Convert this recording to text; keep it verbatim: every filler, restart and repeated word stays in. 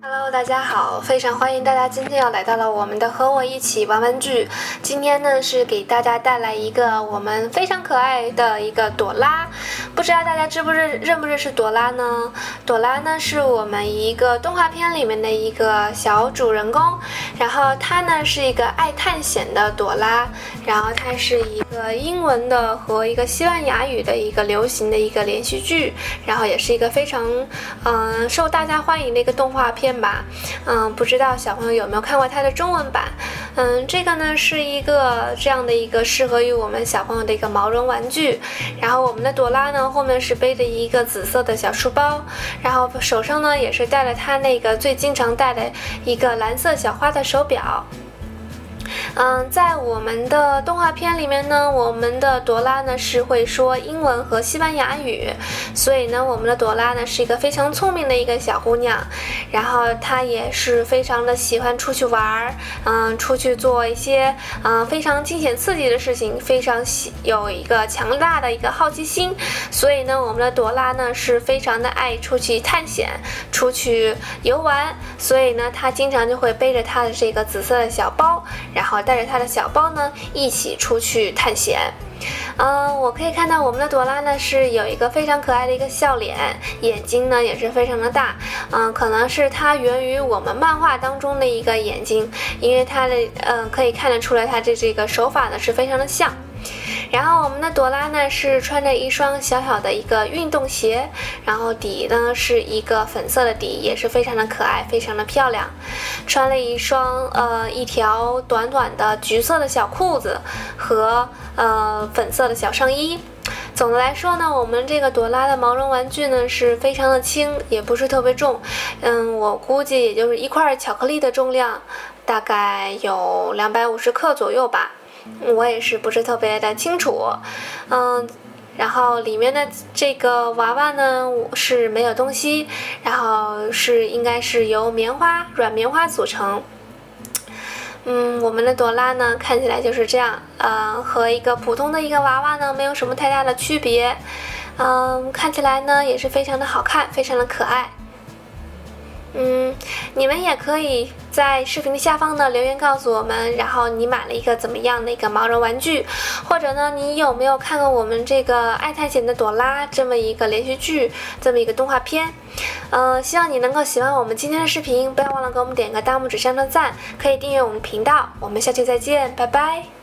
Hello， 大家好，非常欢迎大家今天又来到了我们的和我一起玩玩具。今天呢是给大家带来一个我们非常可爱的一个朵拉，不知道大家知不认认不认识朵拉呢？朵拉呢是我们一个动画片里面的一个小主人公，然后她呢是一个爱探险的朵拉，然后它是一个英文的和一个西班牙语的一个流行的一个连续剧，然后也是一个非常嗯、呃、受大家欢迎的一个动画片吧。嗯，不知道小朋友有没有看过它的中文版？嗯，这个呢是一个这样的一个适合于我们小朋友的一个毛绒玩具。然后我们的朵拉呢后面是背着一个紫色的小书包，然后手上呢也是戴了她那个最经常戴的一个蓝色小花的手表。嗯，在我们的动画片里面呢，我们的朵拉呢是会说英文和西班牙语，所以呢，我们的朵拉呢是一个非常聪明的一个小姑娘，然后她也是非常的喜欢出去玩儿，嗯，出去做一些嗯非常惊险刺激的事情，非常喜有一个强大的一个好奇心，所以呢，我们的朵拉呢是非常的爱出去探险，出去游玩，所以呢，她经常就会背着她的这个紫色的小包，然后带着她的小包呢一起出去探险。嗯，我可以看到我们的朵拉呢是有一个非常可爱的一个笑脸，眼睛呢也是非常的大，嗯，可能是它源于我们漫画当中的一个眼睛，因为它的嗯可以看得出来它的这个手法呢是非常的像。然后我们的朵拉呢是穿着一双小小的一个运动鞋，然后底呢是一个粉色的底，也是非常的可爱，非常的漂亮。穿了一双呃一条短短的橘色的小裤子和呃粉色的小上衣。总的来说呢，我们这个朵拉的毛绒玩具呢是非常的轻，也不是特别重，嗯，我估计也就是一块巧克力的重量，大概有两百五十克左右吧。我也是不是特别的清楚，嗯，然后里面的这个娃娃呢是没有东西，然后是应该是由棉花软棉花组成。嗯，我们的朵拉呢看起来就是这样，呃，和一个普通的一个娃娃呢没有什么太大的区别，嗯，看起来呢也是非常的好看，非常的可爱。嗯，你们也可以在视频的下方呢留言告诉我们，然后你买了一个怎么样的一个毛绒玩具，或者呢你有没有看过我们这个爱探险的朵拉这么一个连续剧，这么一个动画片？呃，希望你能够喜欢我们今天的视频，不要忘了给我们点个大拇指上的赞，可以订阅我们频道，我们下期再见，拜拜。